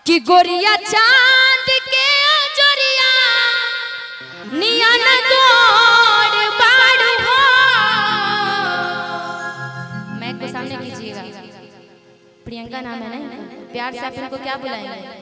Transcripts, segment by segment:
कि गोरिया चांद के जोरिया निया न गोड़ बाड़ू हो। मैं को सामने कीजिएगा। प्रियंका नाम है ना, प्यार से आप इनको क्या बुलाएंगे?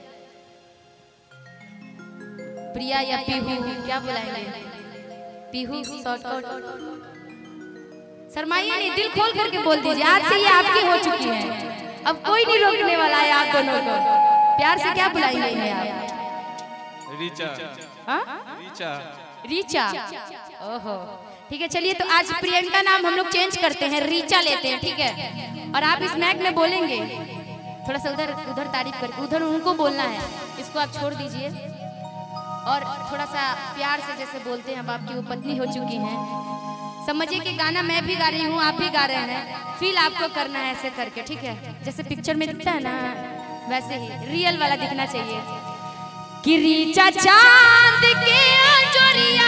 प्रिया या पीहू क्या बुलाएंगे? पीहू शॉर्टकट। शर्माइए नहीं, दिल खोल करके बोल दीजिए। आज से ये आपकी हो चुकी है, अब कोई नहीं रोकने वाला है आप दोनों को। प्यार से क्या बुलाएंगे इन्हें आप? रीचा। हाँ? रीचा। रीचा। ओहो ठीक है, चलिए तो आज प्रियंका नाम हम लोग चेंज करते हैं, रीचा लेते हैं, ठीक है। और आप इस मैक में बोलेंगे थोड़ा सा उधर उधर तारीफ करके, उधर उनको बोलना है, इसको आप छोड़ दीजिए। और थोड़ा सा प्यार से जैसे बोलते हैं, अब आपकी वो पत्नी हो चुकी हैं। समझिए कि गाना मैं भी गा रही हूँ, आप भी गा रहे हैं, फील आपको करना है ऐसे करके, ठीक है। जैसे पिक्चर में दिखता है ना, वैसे ही रियल वाला दिखना चाहिए। कि रीचा चांद के जोरिया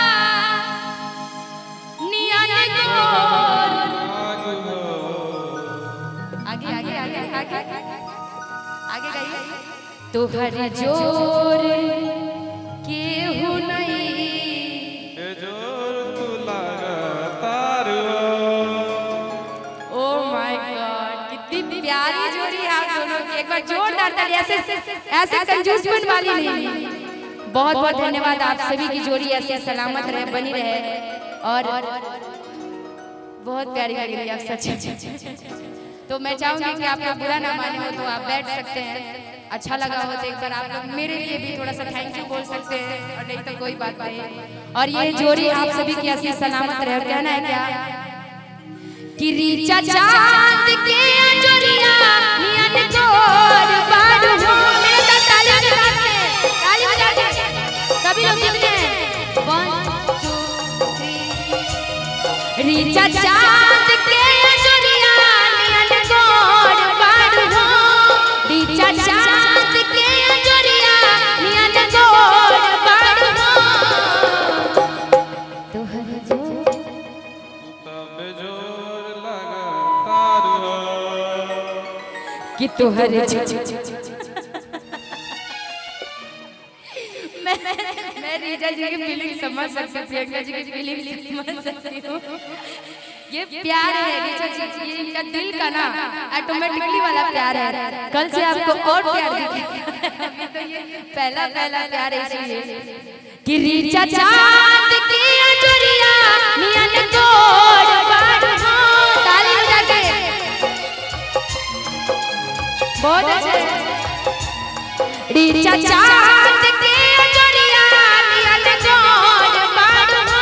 नियन गोर। आगे आगे आगे आगे आगे गाइए। तोहर जोर केहू नहीं, जोर लगातार। ओह माय गॉड, कितनी प्यारी जोड़ी है आप दोनों की। एक बार जोरदार ताली। ऐसे कंजूसपन वाली नहीं। बहुत बहुत धन्यवाद आप सभी की जोड़ी ऐसे सलामत रहे, बनी रहे। और बहुत प्यारी लग रही है आप, सच। तो मैं चाहूंगी कि आप लोग बुरा ना माने हो तो आप बैठ सकते हैं। अच्छा लगा हो तो एक बार आप लोग मेरे लिए भी थोड़ा सा थैंक यू बोल सकते हैं, और नहीं तो कोई बात नहीं। और ये जोड़ी आप सभी की ऐसी सलामत रहे। और कहना है क्या कि रीचा चांद के जोरिया नियन गोर बाड़ू हो। मेरे साथ तालियां बजाते, ताली बजाते सभी लोग गिनते हैं। 1 2 3। रीचा चांद के जोरिया नियन गोर बाड़ू हो। रीचा चांद के जोरिया नियन गोर बाड़ू हो। तोहर जोर तब जोर लगातार हो। कि तोहर मैं रीचा जी की फीलिंग समझ सकती हूँ, प्रियंका जी की फीलिंग समझ सकती हूँ। ये प्यार है रीचा जी, ये इनका दिल का ना ऑटोमेटिकली वाला प्यार है। कल से आपको और प्यार दिखेगा, अभी तो ये पहला प्यार है। इसलिए कि रीचा चांद की जोरिया नियन गोर बाड़ू हो। ताली बजा के बहुत अच्छे। रीचा चांद की जोरिया नियन गोर बाड़ू हो।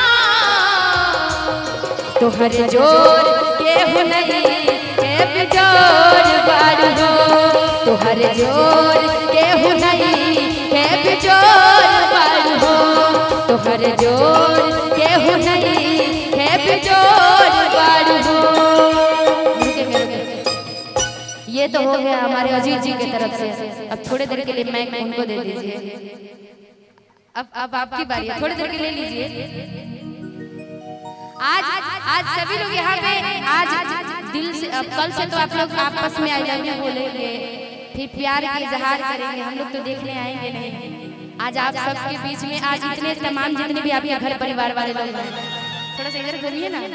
तोहर जोर केहू नहीं है बिजोर बाड़ू हो। तोहर जोर केहू नहीं है बिजोर बाड़ू हो। तोहर जोर केहू नहीं है बिजोर बाड़ू हो। ये तो हो गया हमारे अजीत जी की तरफ से। अब थोड़ी देर के लिए माइक उनको दे दीजिए। अब आपकी बारी है, थोड़ी देर के लिए लीजिए। आज सभी लोग यहाँ पे आज दिल से, कल से तो आप लोग आपस में आई लव यू बोलेंगे, फिर प्यार का इजहार करेंगे। हम लोग तो देखने आएंगे नहीं। आज आप सबके बीच में आज इतने तमाम जितने भी आपके घर परिवार वाले लोग हैं, थोड़ा सा इधर घूमिए ना।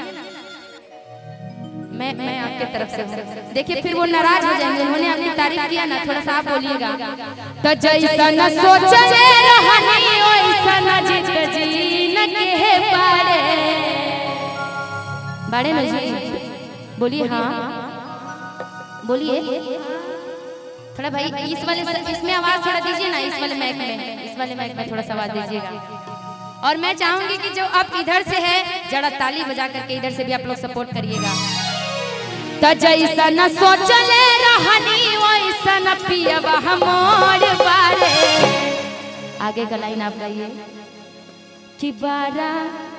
मैं आपके तरफ से देखिए, फिर वो नाराज हो जाएंगे। उन्होंने आपकी तारीफ किया ना, थोड़ा सा आप बोलिएगा। तो जैसा न सोचले रहनी वैसा न जित जी न के पारे। बड़े न जी बोलिए। हाँ बोलिए थोड़ा भाई, इस वाले इसमें आवाज थोड़ा दीजिए ना, इस वाले माइक में थोड़ा सा आवाज दीजिएगा। और मैं चाहूंगी कि जो आप इधर से है जरा ताली बजा करके इधर से भी आप लोग सपोर्ट करिएगा। तो जैसा न सोचले रहनी वैसा न पियबा हमोर बारे। आगे का लाइन आप गाइए। कि बारा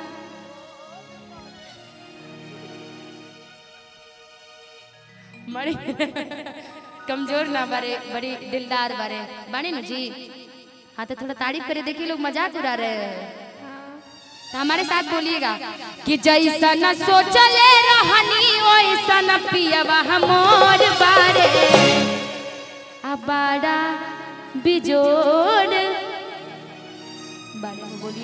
बड़ी कमजोर ना बारे, बड़ी दिलदार बारे न जी। हाँ तो थोड़ा तारीफ करे, देखिए लोग मजाक उड़ा रहे हैं। तो हमारे साथ बोलिएगा कि जैसा न सोचले रहनी वैसा न पियबा हमोर बारे। अब बड़ा बिजोड़ बोलिए,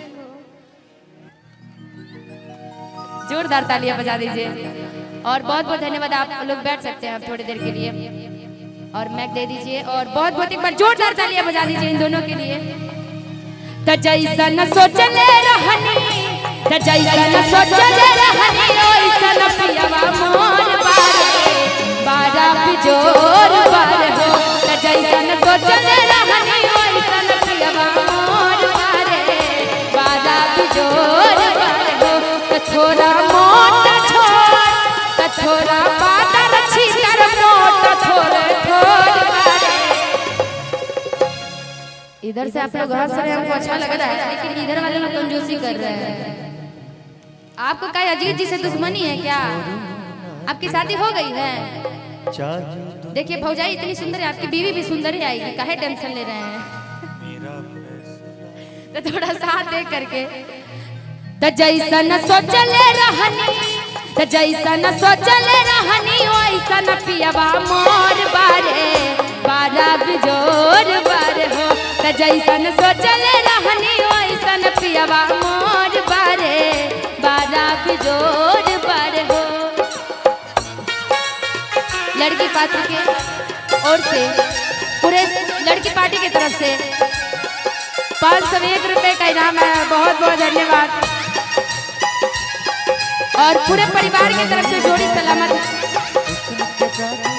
जोरदार तालियां बजा दीजिए। और बहुत बहुत धन्यवाद। आप लोग बैठ सकते हैं आप थोड़ी देर के लिए और मैक दे दीजिए और बहुत बहुत एक बार जोरदार तालियां बजा दीजिए इन दोनों के लिए। त जैसा न सोचले रहनी, त जैसा न सोचले रहनी, ओइसा न पियवा मोर बारे बारा बिजोर बारे हो। त जैसा न सोचले रहनी, ओइसा न पियवा मोर बारे बारा बिजोर बारे हो। त थोड़ा मोटा छोड़, त थोड़ा पातर छीतर नोट, थोड़े थोड़ बारे। इधर से आप लोग हंस रहे हैं, हमको अच्छा लग रहा है, लेकिन इधर वाले लोग कंजूसी कर रहे हैं। आपको क्या अजीत जी से दुश्मनी है क्या? आपकी शादी हो गई है? देखिए भौजाई इतनी सुंदर है, आपकी बीवी भी सुंदर ही आएगी, काहे टेंशन ले रहे हैं? तो थोड़ा साथ देख करके। तो जैसा न सोचले रहनी, तो जैसा न सोचले रहनी, वैसा न पियवा मोर बारे बारा बिजोर बारे हो। तो जैसा न सोचले रहनी, वैसा न पियवा मोर बारे बारा बिजोर बारे हो। लड़की पार्टी के ओर से पूरे लड़की पार्टी की तरफ से 501 रुपए का इनाम है। बहुत बहुत धन्यवाद। और पूरे परिवार की तरफ से जोड़ी सलामत।